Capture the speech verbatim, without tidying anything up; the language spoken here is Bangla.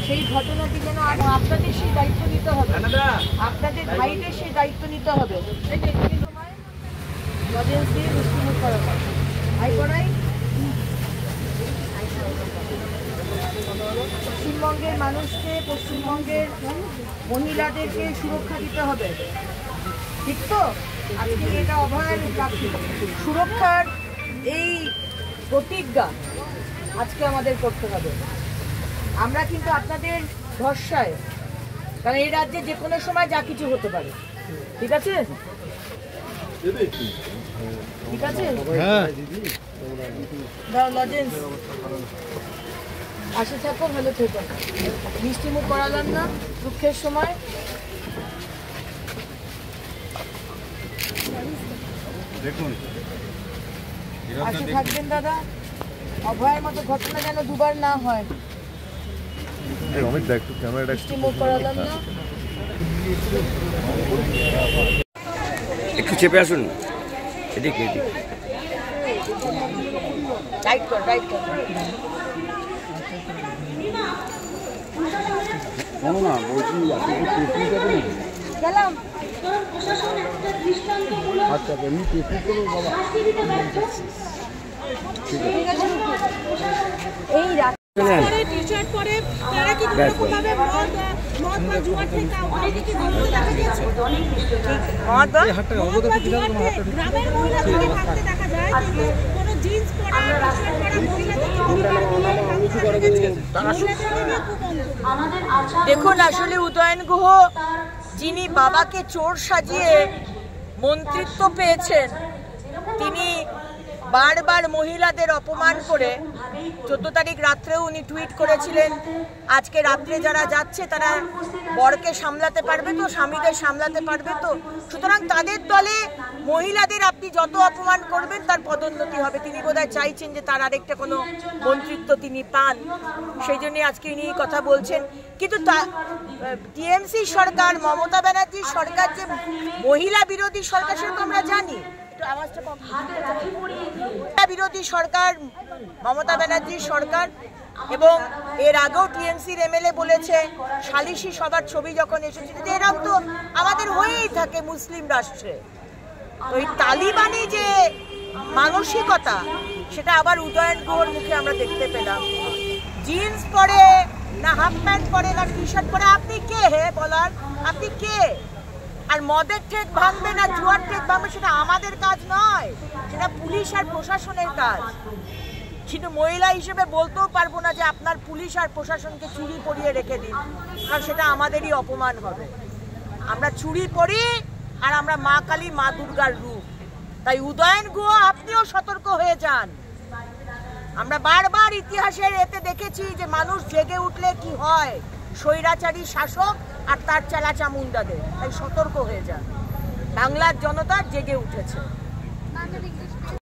সেই ঘটনাটি যেন আপনাদের সেই দায়িত্ব নিতে হবে, আপনাদের ভাইদের সেই দায়িত্ব নিতে হবে। পশ্চিমবঙ্গের মানুষকে, পশ্চিমবঙ্গের মহিলাদেরকে সুরক্ষা দিতে হবে, ঠিক তো? আজকে এটা অভয়ার সুরক্ষার এই প্রতিজ্ঞা আজকে আমাদের করতে হবে। আমরা কিন্তু আপনাদের ভরসায়, কারণ এই রাজ্যে যে কোনো সময় যা কিছু হতে পারে, ঠিক আছে? ঠিক আছে, লজেন্স আসে থাকো, ভালো থেকো। মিষ্টি মুখ করালাম না দুঃখের সময়। দেখুন আসে থাকবেন দাদা, অভয়ের মতো ঘটনা যেন দুবার না হয়। মিষ্টি মুখ করালাম না, একটু চেপে আসুন, এদিকে এদিকে রাইট কর, রাইট কর। না বলছি গেলাম। আচ্ছা এমনি টেস্ট করবো বাবা, এই রাত টি-শার্ট পরে তারা কি কোনোভাবে মদ মদ বা জুয়া থেকে অনেককে ভাঙতে দেখা যাচ্ছে। মদ বা মদ বা জুয়া থেকে গ্রামের মহিলাদেরকে ভাঙতে দেখা যায়, কিন্তু কোনো জিন্স পরা টি-শার্ট পরা মহিলাদেরকে দেখুন, আসলে উদয়ন গুহ যিনি বাবাকে চোর সাজিয়ে মন্ত্রিত্ব পেয়েছেন, তিনি বারবার মহিলাদের অপমান করে, চোদ্দ তারিখ রাত্রেও উনি টুইট করেছিলেন আজকে রাত্রে যারা যাচ্ছে তারা বরকে সামলাতে পারবে তো, স্বামীদের সামলাতে পারবে তো। সুতরাং তাদের দলে মহিলাদের আপনি যত অপমান করবেন তার পদোন্নতি হবে। তিনি বোধহয় চাইছেন যে তার আরেকটা কোনো মন্ত্রিত্ব তিনি পান, সেই জন্য আজকে ইনি কথা বলছেন। কিন্তু টিএমসি সরকার, মমতা ব্যানার্জির সরকার যে মহিলা বিরোধী সরকার সেটা তো আমরা জানি। বিরোধী সরকার মমতা ব্যানার্জির সরকার, এবং এর আগেও টিএমসির এমএলএ বলেছে সালিশি সবার ছবি যখন এসেছিল, এরকম তো আমাদের হয়েই থাকে মুসলিম রাষ্ট্রে। তো এই তালিবানি যে মানসিকতা, সেটা আবার উদয়ন গুহর মুখে আমরা দেখতে পেলাম। জিন্স পরে না হাফ প্যান্ট পরে না টি শার্ট পরে, আপনি কে হে বলার? আপনি কে? আর মদের ঠেক ভাঙবে না জুয়ার ঠেক ভাঙবে সেটা আমাদের কাজ নয়, সেটা পুলিশ আর প্রশাসনের কাজ। কিন্তু মহিলা হিসেবে বলতেও পারবো না যে আপনার পুলিশ আর প্রশাসনকে চুরি পরিয়ে রেখে দিন, কারণ সেটা আমাদেরই অপমান হবে। আমরা চুরি পরি আর আমরা মা কালী, মা দুর্গার রূপ। তাই উদয়ন গুহ আপনিও সতর্ক হয়ে যান। আমরা বারবার ইতিহাসের এতে দেখেছি যে মানুষ জেগে উঠলে কি হয়, স্বৈরাচারী শাসক আর তার চালা চামুন্ডাদের। তাই সতর্ক হয়ে যান, বাংলার জনতা জেগে উঠেছে।